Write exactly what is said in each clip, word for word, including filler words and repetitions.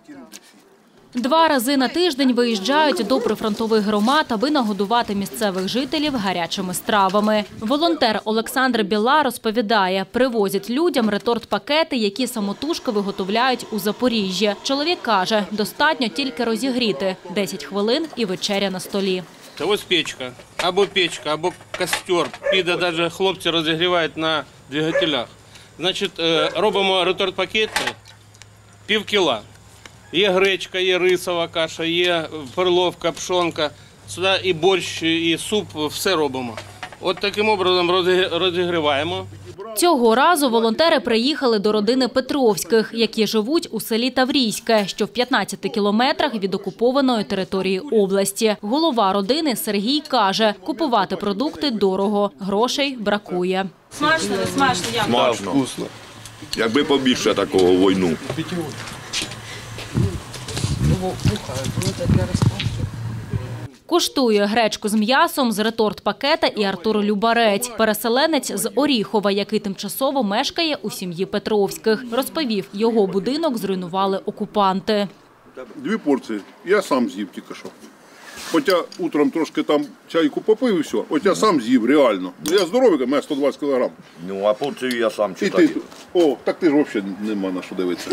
Два рази на тиждень виїжджають до прифронтових громад, аби нагодувати місцевих жителів гарячими стравами. Волонтер Олександр Біла розповідає, привозять людям реторт-пакети, які самотужки виготовляють у Запоріжжі. Чоловік каже, достатньо тільки розігріти – десять хвилин і вечеря на столі. Ось печка, або печка, або костер. Піде навіть хлопці розігрівають на двигателях. Значить, робимо реторт-пакети пів кіла. Є гречка, є рисова каша, є перловка, пшонка. Сюди і борщ, і суп, все робимо. От таким образом розігріваємо. Цього разу волонтери приїхали до родини Петровських, які живуть у селі Таврійське, що в п'ятнадцяти кілометрах від окупованої території області. Голова родини Сергій каже, купувати продукти дорого, грошей бракує. Смачно, не смачно? Як? Смачно. Вкусно. Якби побільше такого війну. Куштує гречку з м'ясом з реторт-пакета і Артур Любарець, переселенець з Оріхова, який тимчасово мешкає у сім'ї Петровських. Розповів, його будинок зруйнували окупанти. Дві порції. Я сам з'їв тільки що. Хоча утром трошки там чайку попив і все. От я сам з'їв, реально. Я здоровий, маю сто двадцять кілограм. Ну, а порцію я сам І читаю. ти, о, так ти ж взагалі нема на що дивитися.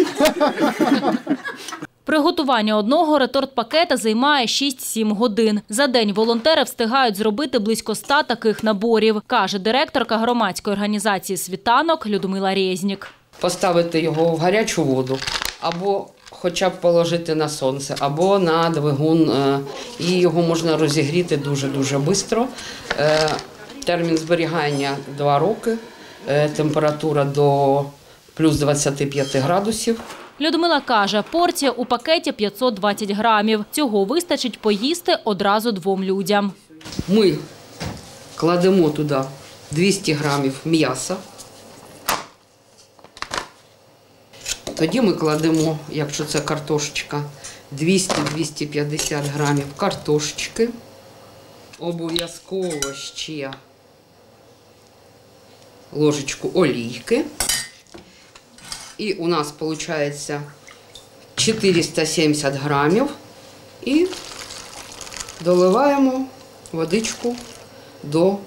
Приготування одного реторт-пакета займає шість-сім годин. За день волонтери встигають зробити близько ста таких наборів, каже директорка громадської організації «Світанок» Людмила Резнік. Поставити його в гарячу воду або хоча б положити на сонце, або на двигун, і його можна розігріти дуже-дуже швидко. Термін зберігання – два роки, температура до плюс двадцяти п'яти градусів. Людмила каже, порція у пакеті п'ятсот двадцять грамів. Цього вистачить поїсти одразу двом людям. Ми кладемо туди двісті грамів м'яса. Тоді ми кладемо, якщо це картошечка, двісті - двісті п'ятдесят грамів картошечки. Обов'язково ще ложечку олійки. І у нас виходить чотириста сімдесят грамів. І доливаємо водичку до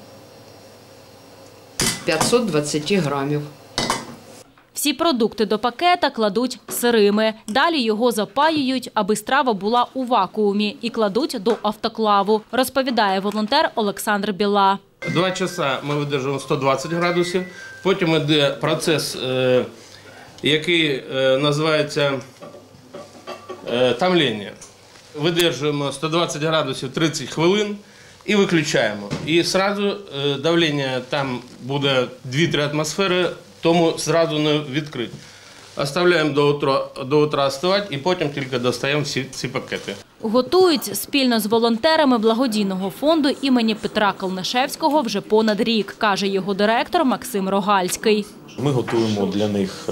п'ятсот двадцять грамів. Всі продукти до пакета кладуть сирими. Далі його запаюють, аби страва була у вакуумі, і кладуть до автоклаву, розповідає волонтер Олександр Біла. Два часа ми видержуємо сто двадцять градусів, потім йде процес, який називається томлення. Видержуємо сто двадцять градусів тридцять хвилин і виключаємо. І одразу давлення там буде дві-три атмосфери, тому одразу не відкрити. Оставляємо до утра, до утра остивати і потім тільки достаємо всі ці пакети. Готують спільно з волонтерами благодійного фонду імені Петра Колнишевського вже понад рік, каже його директор Максим Рогальський. Ми готуємо для них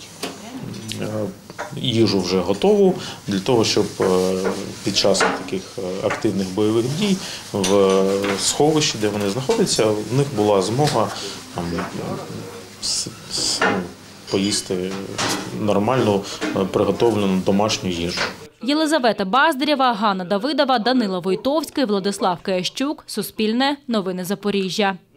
їжу вже готову, для того, щоб під час таких активних бойових дій в сховищі, де вони знаходяться, в них була змога там, поїсти нормальну приготовлену домашню їжу. Єлизавета Баздарєва, Ганна Давидова, Данило Войтовський, Владислав Киящук. Суспільне. Новини Запоріжжя.